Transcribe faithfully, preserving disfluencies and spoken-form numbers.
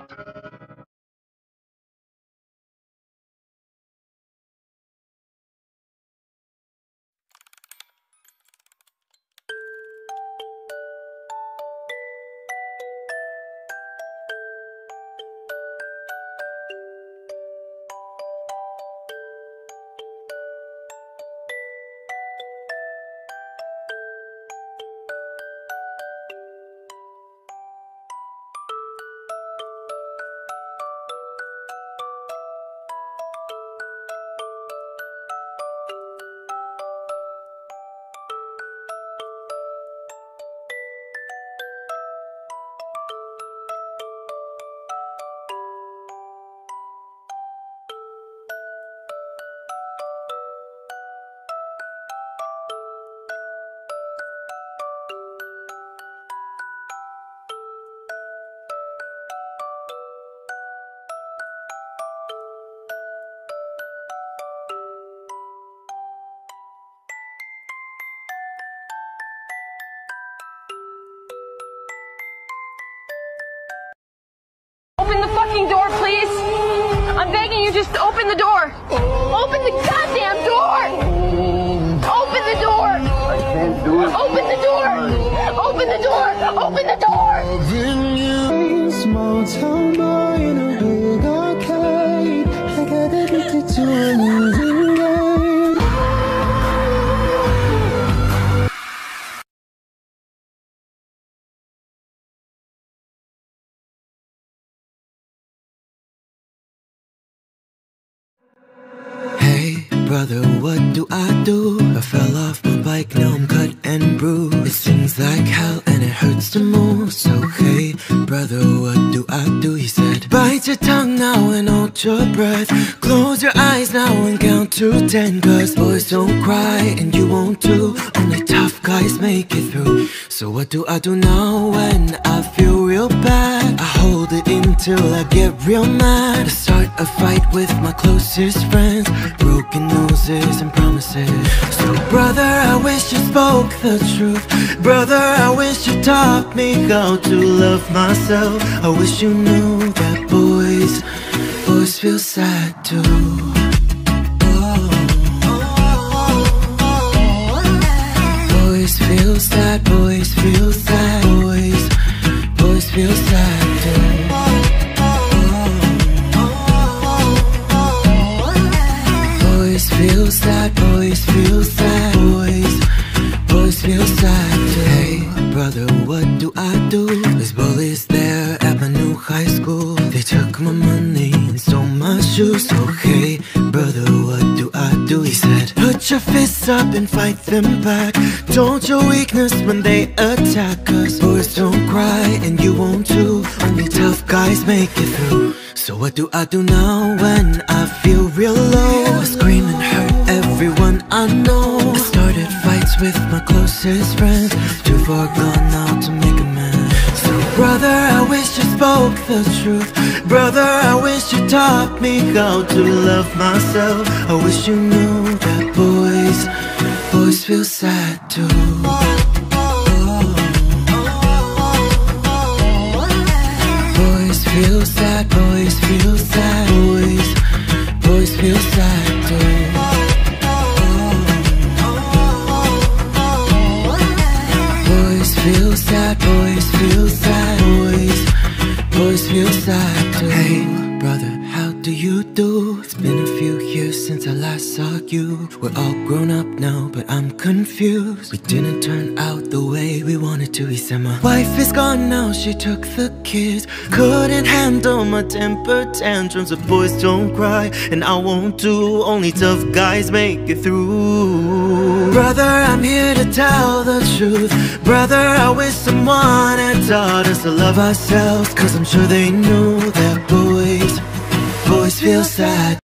Open the fucking door, please. I'm begging you, just open the door. Open the goddamn door. Open the door. I can't do it. Open the door. Open the door. Open the door. Small town boy in a big arcade. I got addicted to a losing game. Hey, brother, what do I do? I fell off my bike, now I'm cut and bruised. It stings like hell and it hurts to move. So hey, brother, what do I do? He said, bite your tongue now and hold your breath. Close your eyes now and count to ten. Cause boys don't cry and you won't too. Only tough guys make it through. So what do I do now when I feel real bad? I hold it in till I get real mad. I start a fight with my closest friends. Broken noses and promises. So brother, I wish you spoke the truth. Brother, I wish you taught me how to love myself. I wish you knew that boys, boys feel sad too. Boys feel sad, boys feel sad. Boys, boys feel sad too. Boys feel sad, boys feel sad. Boys, boys feel sad too. Hey, brother, what do I do? There's bullies there at my new high school. They took my money and stole my shoes. So hey, brother, what do I do? He said, put your fists up and fight them back. Don't show weakness when they attack. Cause boys don't cry and you won't too. Only tough guys make it through. So what do I do now when I feel real low? I scream and hurt everyone I know. I started fights with my closest friends. Too far gone now to make amends. So brother, I wish you spoke the truth. Brother, I wish you taught me how to love myself. I wish you knew that boys, boys feel sad too. Boys feel sad, boys feel sad. Boys, boys feel sad too. Boys feel sad, boys feel sad. Boys, boys feel sad too. Hey, brother, how do you do? It's been a few years since I last saw you. We're all grown up now, but I'm confused. We didn't turn out the way we wanted to. He said my wife is gone now, she took the kids. Couldn't handle my temper tantrums. The boys don't cry, and I won't too. Only tough guys make it through. Brother, I'm here to tell the truth. Brother, I wish someone had taught us to love ourselves. Cause I'm sure they knew that boys, boys feel sad.